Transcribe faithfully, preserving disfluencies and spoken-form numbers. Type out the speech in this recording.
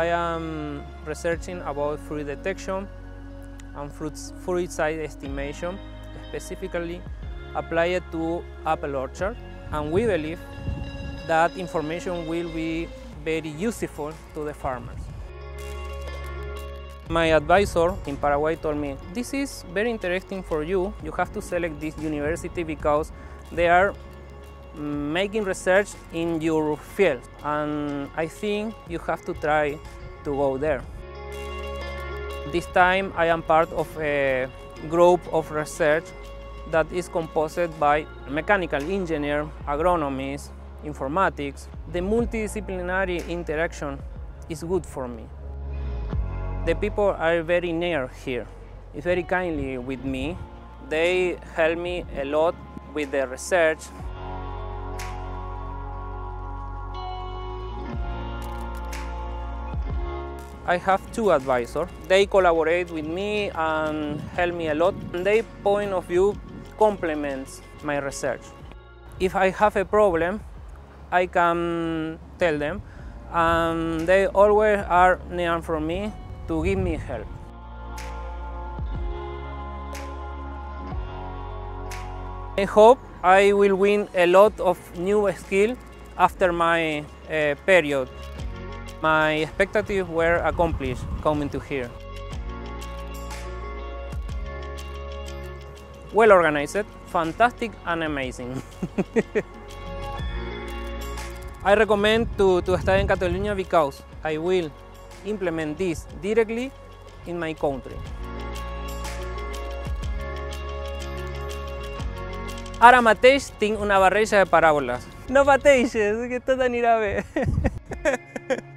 I am researching about fruit detection and fruits, fruit size estimation, specifically applied to apple orchard, and we believe that information will be very useful to the farmers. My advisor in Paraguay told me, this is very interesting for you, you have to select this university because they are making research in your field, and I think you have to try to go there. This time I am part of a group of research that is composed by mechanical engineer, agronomists, informatics. The multidisciplinary interaction is good for me. The people are very near here, it's very kindly with me. They help me a lot with the research. I have two advisors. They collaborate with me and help me a lot. Their point of view complements my research. If I have a problem, I can tell them, and they always are near for me to give me help. I hope I will win a lot of new skills after my uh, period. My expectations were accomplished coming to here. Well organized, fantastic and amazing. I recommend to, to stay in Catalonia because I will implement this directly in my country. Ara mateix tinc una barreja de paraules. No pateixes, que tot anirà bé.